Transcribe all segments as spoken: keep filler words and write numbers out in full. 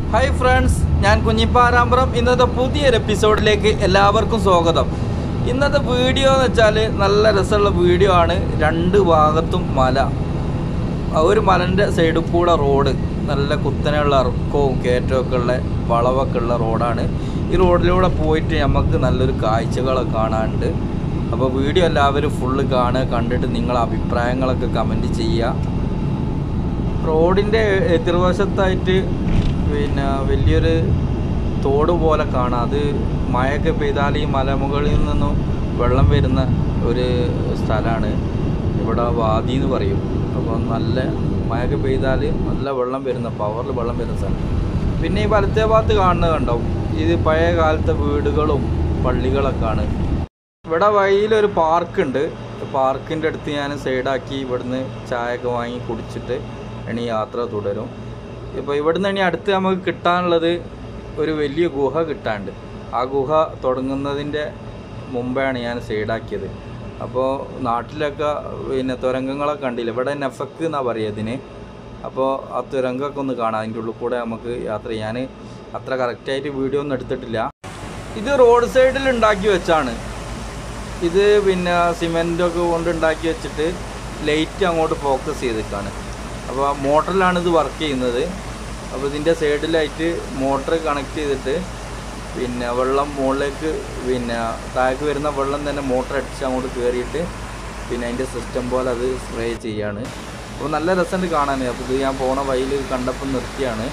Hi friends, ഞാൻ കുഞ്ഞിപ്പാരാമ്പറം. ഇന്നത്തെ പുതിയൊരു എപ്പിസോഡിലേക്ക് എല്ലാവർക്കും സ്വാഗതം. ഇന്നത്തെ വീഡിയോ എന്ന് വെച്ചാൽ നല്ല രസമുള്ള വീഡിയോ ആണ്. രണ്ട് ഭാഗത്തും മല, ഒരു മലൻ്റെ സൈഡിൽ കൂടെ റോഡ്, നല്ല കുത്തനെയുള്ള ഇറക്കവും കയറ്റമൊക്കെ ഉള്ള വളവൊക്കെ ഉള്ള റോഡാണ്. ഈ റോഡിലൂടെ പോയിട്ട് നമുക്ക് നല്ലൊരു കാഴ്ചകളൊക്കെ കാണാനുണ്ട്. അപ്പോൾ വീഡിയോ എല്ലാവരും ഫുള്ള് കാണുക, കണ്ടിട്ട് നിങ്ങളെ അഭിപ്രായങ്ങളൊക്കെ കമൻറ്റ് ചെയ്യുക. റോഡിൻ്റെ എതിർവശത്തായിട്ട് പിന്നെ വലിയൊരു തോട് പോലെ കാണാം. അത് മഴയൊക്കെ പെയ്താൽ ഈ മലമുകളിൽ നിന്നും വെള്ളം വരുന്ന ഒരു സ്ഥലമാണ്. ഇവിടെ വാദി എന്ന് പറയും. അപ്പോൾ നല്ല മഴയൊക്കെ പെയ്താൽ നല്ല വെള്ളം വരുന്ന, പവറിൽ വെള്ളം വരുന്ന സ്ഥലം. പിന്നെ ഈ വലത്തേ ഭാഗത്ത് കാണുന്നത് കണ്ടാവും, ഇത് പഴയ കാലത്തെ വീടുകളും പള്ളികളൊക്കെയാണ്. ഇവിടെ വഴിയിലൊരു പാർക്കുണ്ട്. പാർക്കിൻ്റെ അടുത്ത് ഞാൻ സൈഡാക്കി ഇവിടുന്ന് ചായയൊക്കെ വാങ്ങി കുടിച്ചിട്ട് ഇനി യാത്ര തുടരും. ഇപ്പോൾ ഇവിടുന്ന് ഇനി അടുത്ത് നമുക്ക് കിട്ടാനുള്ളത് ഒരു വലിയ ഗുഹ കിട്ടാനുണ്ട്. ആ ഗുഹ തുടങ്ങുന്നതിൻ്റെ മുമ്പാണ് ഞാൻ സൈഡാക്കിയത്. അപ്പോൾ നാട്ടിലൊക്കെ പിന്നെ തുരങ്കങ്ങളൊക്കെ കണ്ടില്ല, ഇവിടെ നെഫക്ക് എന്നാണ് പറയുക ഇതിന്. അപ്പോൾ ആ തുരങ്കമൊക്കെ ഒന്ന് കാണാം. അതിൻ്റെ ഉള്ളിൽ കൂടെ നമുക്ക് യാത്ര ചെയ്യാൻ അത്ര കറക്റ്റായിട്ട് വീഡിയോ ഒന്നും എടുത്തിട്ടില്ല. ഇത് റോഡ് സൈഡിൽ ഉണ്ടാക്കി വെച്ചാണ്. ഇത് പിന്നെ സിമെൻറ്റൊക്കെ കൊണ്ട് ഉണ്ടാക്കി വെച്ചിട്ട് ലൈറ്റ് അങ്ങോട്ട് ഫോക്കസ് ചെയ്തിട്ടാണ്. അപ്പോൾ മോട്ടറിലാണ് ഇത് വർക്ക് ചെയ്യുന്നത്. അപ്പോൾ ഇതിൻ്റെ സൈഡിലായിട്ട് മോട്ടർ കണക്ട് ചെയ്തിട്ട് പിന്നെ വെള്ളം മുകളിലേക്ക്, പിന്നെ താഴേക്ക് വരുന്ന വെള്ളം തന്നെ മോട്ടർ അടിച്ച് അങ്ങോട്ട് കയറിയിട്ട് പിന്നെ അതിൻ്റെ സിസ്റ്റം പോലെ അത് സ്പ്രേ ചെയ്യാണ്. അപ്പോൾ നല്ല രസമുണ്ട് കാണാൻ. അപ്പോൾ ഇത് ഞാൻ പോണ വഴിയിൽ കണ്ടപ്പോൾ നിർത്തിയാണ്.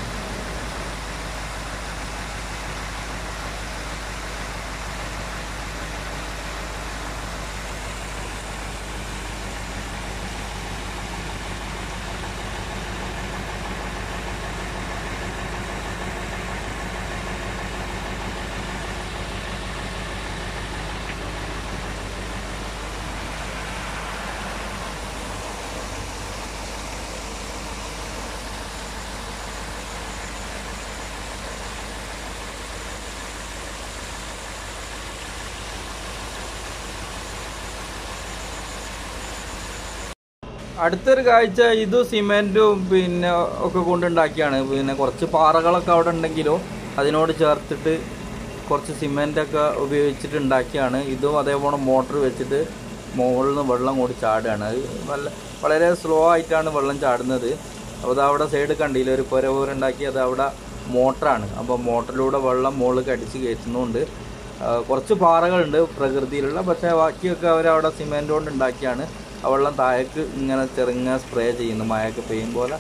അടുത്തൊരു കാഴ്ച, ഇത് സിമെൻറ്റും പിന്നെ ഒക്കെ കൊണ്ടുണ്ടാക്കിയാണ്. പിന്നെ കുറച്ച് പാറകളൊക്കെ അവിടെ ഉണ്ടെങ്കിലും അതിനോട് ചേർത്തിട്ട് കുറച്ച് സിമെൻറ്റൊക്കെ ഉപയോഗിച്ചിട്ട് ഉണ്ടാക്കിയാണ്. ഇതും അതേപോലെ മോട്ടർ വെച്ചിട്ട് മുകളിൽ നിന്ന് വെള്ളം കൂടി ചാടുകയാണ്. അത് നല്ല വളരെ സ്ലോ ആയിട്ടാണ് വെള്ളം ചാടുന്നത്. അപ്പോൾ അത് അവിടെ സൈഡ് കണ്ടില്ല, ഒരു പുര പോലെ ഉണ്ടാക്കി, അത് അവിടെ മോട്ടറാണ്. അപ്പോൾ മോട്ടറിലൂടെ വെള്ളം മുകളിൽ അടിച്ച് കയറ്റുന്നുണ്ട്. കുറച്ച് പാറകളുണ്ട് പ്രകൃതിയിലുള്ള, പക്ഷേ ബാക്കിയൊക്കെ അവരവിടെ സിമെൻറ്റ് കൊണ്ട് ഉണ്ടാക്കിയാണ്. ആ വെള്ളം താഴേക്ക് ഇങ്ങനെ ചെറുങ്ങ സ്പ്രേ ചെയ്യുന്നു മഴയൊക്കെ പെയ്യും പോലെ.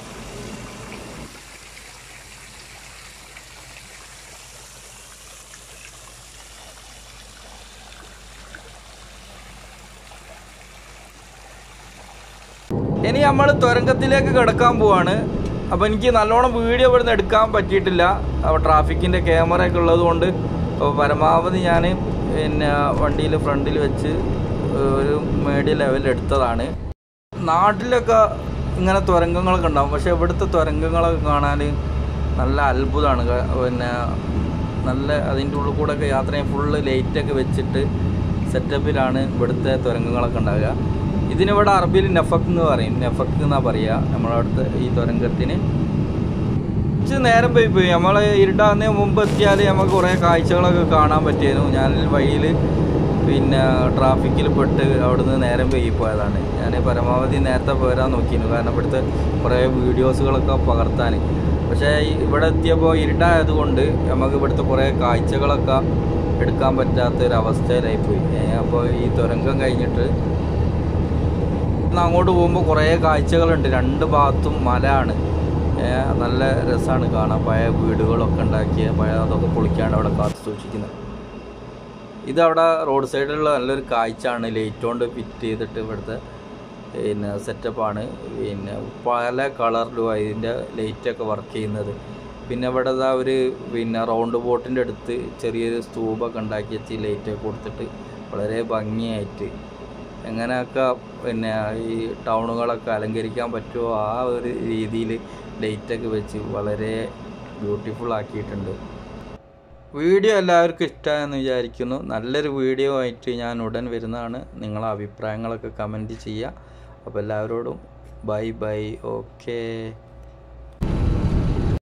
ഇനി നമ്മൾ തുരങ്കത്തിലേക്ക് കിടക്കാൻ പോവാണ്. അപ്പോൾ എനിക്ക് നല്ലോണം വീഡിയോ ഇവിടുന്ന് എടുക്കാൻ പറ്റിയിട്ടില്ല. അപ്പോൾ ട്രാഫിക്കിൻ്റെ ക്യാമറയൊക്കെ ഉള്ളത് കൊണ്ട് പരമാവധി ഞാൻ പിന്നെ വണ്ടിയിൽ ഫ്രണ്ടിൽ വെച്ച് ഒരു മീഡിയം ലെവലിൽ എടുത്തതാണ്. നാട്ടിലൊക്കെ ഇങ്ങനെ തുരങ്കങ്ങളൊക്കെ ഉണ്ടാകും, പക്ഷേ ഇവിടുത്തെ തുരങ്കങ്ങളൊക്കെ കാണാൻ നല്ല അത്ഭുതമാണ്. പിന്നെ നല്ല അതിൻ്റെ ഉള്ളിൽ കൂടെ ഒക്കെ യാത്ര ചെയ്യാൻ ഫുള്ള് ലൈറ്റൊക്കെ വെച്ചിട്ട് സെറ്റപ്പിലാണ് ഇവിടുത്തെ തുരങ്കങ്ങളൊക്കെ ഉണ്ടാകുക. ഇതിനിവിടെ അറബിയിൽ നെഫക്ക് എന്ന് പറയും. നെഫക്ക് എന്നാണ് പറയുക നമ്മളവിടുത്തെ ഈ തുരങ്കത്തിന്. കുറച്ച് നേരം പോയി പോയി നമ്മൾ ഇരുട്ടാകുന്നതിന് മുമ്പ് എത്തിയാൽ നമുക്ക് കുറേ കാഴ്ചകളൊക്കെ കാണാൻ പറ്റിയിരുന്നു. ഞാൻ വഴിയിൽ പിന്നെ ട്രാഫിക്കിൽ പെട്ട് അവിടുന്ന് നേരം പോയിപ്പോയതാണ്. ഞാൻ പരമാവധി നേരത്തെ പോരാൻ നോക്കിയിരുന്നു, കാരണം ഇവിടുത്തെ കുറേ വീഡിയോസുകളൊക്കെ പകർത്താൻ. പക്ഷേ ഇവിടെ എത്തിയപ്പോൾ ഇരുട്ടായതുകൊണ്ട് നമുക്ക് ഇവിടുത്തെ കുറേ കാഴ്ചകളൊക്കെ എടുക്കാൻ പറ്റാത്തൊരവസ്ഥയിലായിപ്പോയി. അപ്പോൾ ഈ തുരങ്കം കഴിഞ്ഞിട്ട് അങ്ങോട്ട് പോകുമ്പോൾ കുറേ കാഴ്ചകളുണ്ട്. രണ്ട് ഭാഗത്തും മലയാണ്. നല്ല രസമാണ് കാണാൻ. പഴയ വീടുകളൊക്കെ ഉണ്ടാക്കിയ പഴയ അതൊക്കെ പൊളിക്കാണ്ട് അവിടെ കാത്തു സൂക്ഷിക്കുന്നത്. ഇതവിടെ റോഡ് സൈഡിലുള്ള നല്ലൊരു കാഴ്ചയാണ്. ലൈറ്റ് കൊണ്ട് ഫിറ്റ് ചെയ്തിട്ട് ഇവിടുത്തെ പിന്നെ സെറ്റപ്പാണ്. പിന്നെ പല കളറിലും അതിൻ്റെ ലൈറ്റൊക്കെ വർക്ക് ചെയ്യുന്നത്. പിന്നെ ഇവിടെ ഇതാ ഒരു പിന്നെ റൗണ്ട് ബോട്ടിൻ്റെ അടുത്ത് ചെറിയൊരു സ്തൂപൊക്കെ ഉണ്ടാക്കി വെച്ച് ലൈറ്റൊക്കെ കൊടുത്തിട്ട് വളരെ ഭംഗിയായിട്ട് എങ്ങനെയൊക്കെ പിന്നെ ഈ ടൗണുകളൊക്കെ അലങ്കരിക്കാൻ പറ്റുമോ ആ ഒരു രീതിയിൽ ലൈറ്റൊക്കെ വെച്ച് വളരെ ബ്യൂട്ടിഫുൾ ആക്കിയിട്ടുണ്ട്. വീഡിയോ എല്ലാവർക്കും ഇഷ്ടമായെന്ന് വിചാരിക്കുന്നു. നല്ലൊരു വീഡിയോ ആയിട്ട് ഞാൻ ഉടൻ വരുന്നതാണ്. നിങ്ങളെ അഭിപ്രായങ്ങളൊക്കെ കമൻറ്റ് ചെയ്യുക. അപ്പോൾ എല്ലാവരോടും ബൈ ബൈ. ഓക്കേ.